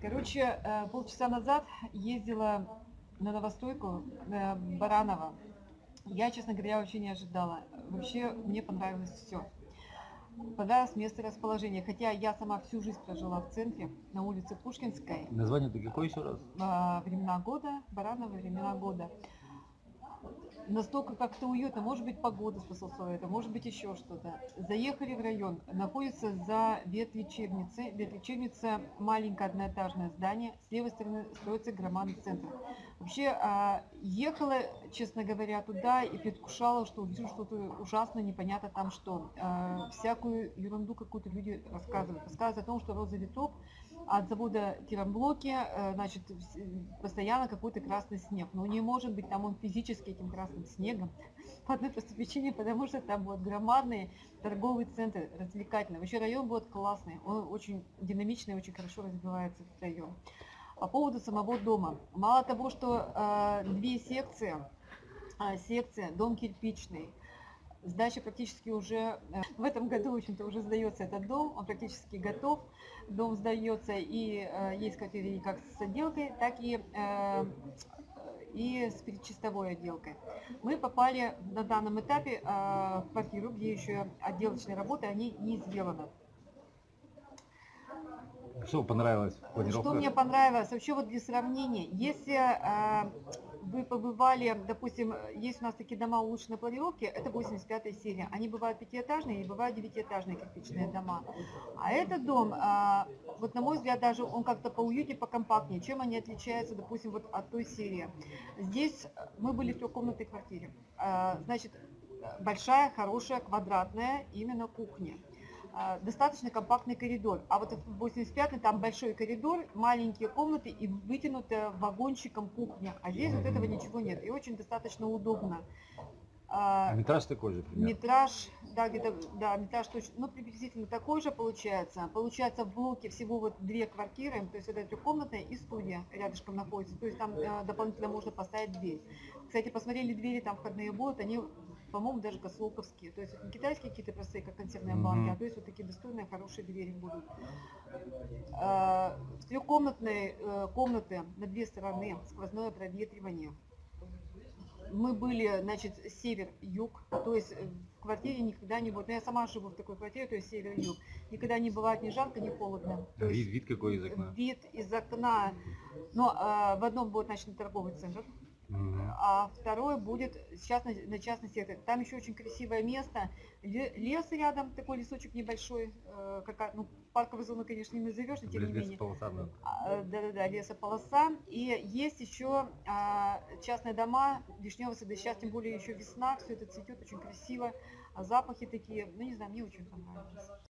Короче, полчаса назад ездила на новостойку Баранова. Я, честно говоря, вообще не ожидала. Вообще мне понравилось все. Понравилось место расположения. Хотя я сама всю жизнь прожила в центре, на улице Пушкинской. Название-то какое еще раз? Времена года, Баранова, времена года. Настолько как-то уютно, может быть погода способствовала это, может быть еще что-то. Заехали в район, находится за ветлечебницей. Ветлечебница маленькое одноэтажное здание, с левой стороны строится громадный центр. Вообще ехала, честно говоря, туда и предвкушала, что увижу что-то ужасное, непонятно там что. Всякую ерунду какую-то люди рассказывают. Рассказывают о том, что розовый топ от завода Керамблоки, значит, постоянно какой-то красный снег. Но не может быть там он физически этим красным снегом. По одной простой причине, потому что там будет громадный торговый центр, развлекательный. Вообще район будет классный, он очень динамичный, очень хорошо развивается этот район. По поводу самого дома. Мало того, что две секции, дом кирпичный, сдача практически уже в этом году, в общем-то, уже сдается этот дом, он практически готов. Дом сдается и есть квартиры как с отделкой, так и с предчистовой отделкой. Мы попали на данном этапе в квартиру, где еще отделочные работы, они не сделаны. Что понравилось? Что мне понравилось? Вообще вот для сравнения, если вы побывали, допустим, есть у нас такие дома улучшенной планировки, это 85-я серия. Они бывают пятиэтажные и бывают девятиэтажные кирпичные дома. А этот дом, вот на мой взгляд, даже он как-то поуютнее, покомпактнее. Чем они отличаются, допустим, вот от той серии? Здесь мы были в трехкомнатной квартире. Значит, большая, хорошая, квадратная именно кухня. Достаточно компактный коридор. А вот в 85-й там большой коридор, маленькие комнаты и вытянутая вагончиком кухня. А здесь вот этого ничего нет. И очень достаточно удобно. Метраж такой же примерно? Метраж, да, где-то, да, метраж точно, ну, приблизительно такой же получается. Получается в блоке всего вот две квартиры, то есть это трехкомнатная и студия рядышком находится. То есть там дополнительно можно поставить дверь. Кстати, посмотрели двери, там входные будут, они, по-моему, даже кослоковские. То есть это не китайские какие-то простые, как консервные банки, а то есть вот такие достойные, хорошие двери будут. В трехкомнатной комнаты на две стороны сквозное проветривание. Мы были, значит, север-юг, то есть в квартире никогда не будет, ну я сама живу в такой квартире, то есть север-юг, никогда не бывает ни жарко, ни холодно. То есть вид какой из окна? Вид из окна, но в одном будет, значит, торговый центр, а второй будет на частный сектор. Там еще очень красивое место, лес рядом, такой лесочек небольшой, ну, парковую зону, конечно, не назовешь, но тем не менее. Лесополоса, да. Да, лесополоса. И есть еще частные дома, вишневые сады. Сейчас, тем более, еще весна, все это цветет очень красиво. Запахи такие, ну не знаю, мне очень понравилось.